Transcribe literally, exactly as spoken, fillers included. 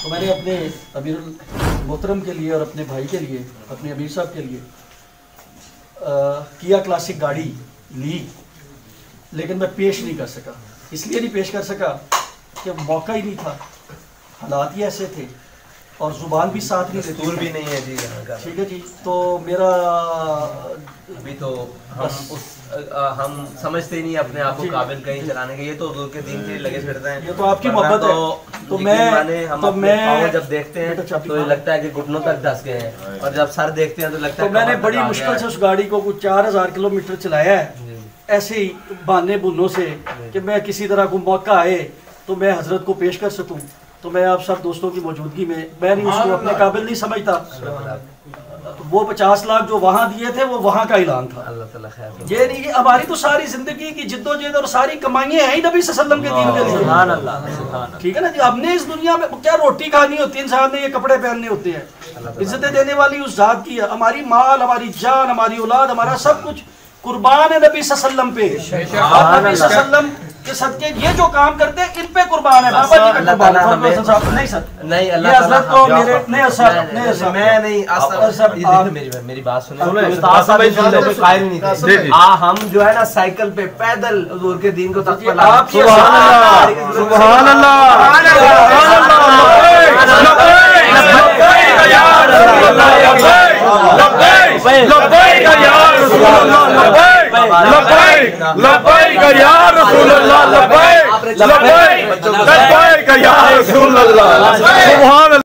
तो मैंने अपने अमीर मोहतरम के लिए और अपने भाई के लिए, अपने अमीर साहब के लिए आ, किया क्लासिक गाड़ी ली, लेकिन मैं पेश नहीं कर सका। इसलिए नहीं पेश कर सका कि मौका ही नहीं था, हालात ही ऐसे थे और जुबान भी साथ नहीं देती, भी नहीं है जी यहाँ का। ठीक है जी। तो मेरा अभी तो हम उस आ, हम समझते ही नहीं अपने आप को काबिल कहीं चलाने के, ये तो हुजूर के दीन के लिए लगे फिरते हैं। ये तो आपकी मोहब्बत है। तो मैं हम तो मैं पाँव जब देखते हैं तो ये लगता है कि घुटनों तक धस गए हैं, और जब सर देखते हैं तो लगता है तो मैंने बड़ी मुश्किल से उस गाड़ी को कुछ चार हजार किलोमीटर चलाया है, ऐसे ही बहाने बुनों से कि मैं किसी तरह को मौका आए तो मैं हजरत को पेश कर सकूं। तो मैं आप सब दोस्तों की मौजूदगी में, मैं नहीं उसको अपने काबिल नहीं समझता, तो वो पचास लाख जो वहाँ दिए थे वो वहाँ का ऐलान था। अल्लाह ताला खैर। ये नहीं, हमारी तो सारी जिंदगी की जिद्दोजहद और सारी कमाइयाँ हैं ही नबी सल्लल्लाहु अलैहि वसल्लम के दीन के लिए। सुभान अल्लाह, ठीक है ना जी। हमने इस दुनिया में क्या रोटी खानी होती है, इंसान ने ये कपड़े पहनने होते हैं, इज्जतें देने वाली उस जात की है। हमारी माल, हमारी जान, हमारी औलाद, हमारा सब कुछ कुर्बान है नबी सल्लल्लाहु अलैहि वसल्लम पे। और नबी सल्लल्लाहु अलैहि वसल्लम के सदके ये जो काम करते हैं इन पे कुर्बान है। बाबा जी का कुर्बान है। नहीं सर, नहीं अल्लाह ये हजरत को मेरे नहीं सर, नहीं सर, मैं नहीं सर, मेरी मेरी बात सुने, उस्ताद साहब इस चीज़ पे कायल नहीं थे। आ हम जो है ना साइकिल पे पैदल हुजूर के दीन को तक पर ला। सुभान अल्लाह, सुभान अल्लाह।